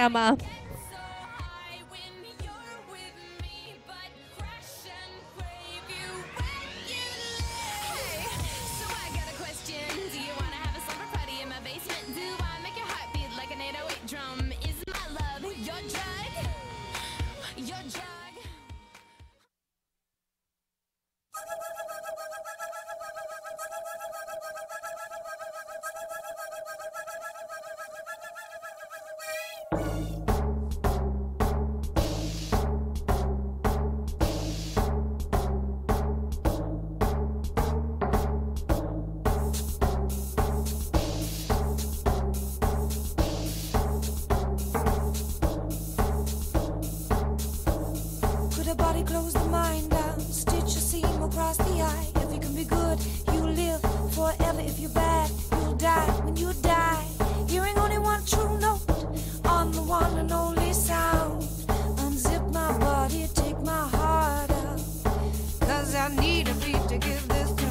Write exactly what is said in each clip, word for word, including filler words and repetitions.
Alabama. Close the mind down, stitch a seam across the eye. If you can be good, you live forever. If you're bad, you'll die when you die. Hearing only one true note on the one and only sound. Unzip my body, take my heart out, 'cause I need a beat to give this tune.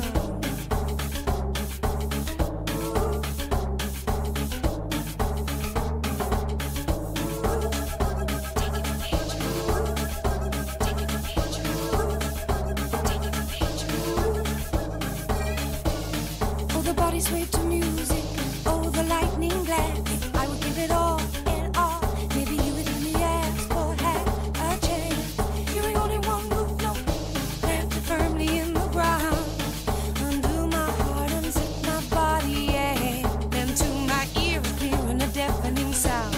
Sway to music, oh the lightning glance. I would give it all and all. Maybe you would only ask or have a chance. Hearing only one root note, planted firmly in the ground. Undo my heart, unzip my body, yeah. Then to my ear, clearing a deafening sound.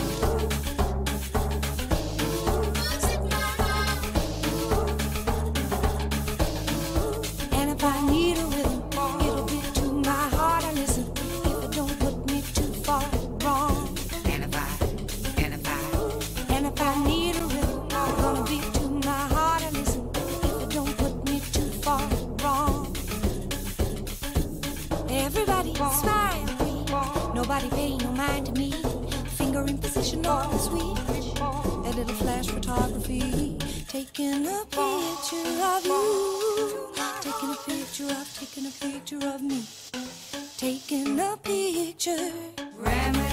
Unzip my heart. And if I need a rhythm, it'll be to my heart. Wrong. And if I, and if I, and if I need a rhythm, I'm gonna beat to my heart and listen. If it don't put me too far wrong. Everybody smile, nobody pay no mind to me. Finger in position on the switch, a little flash photography, taking a picture of you, taking a picture of, taking a picture of me, taking a picture. Ram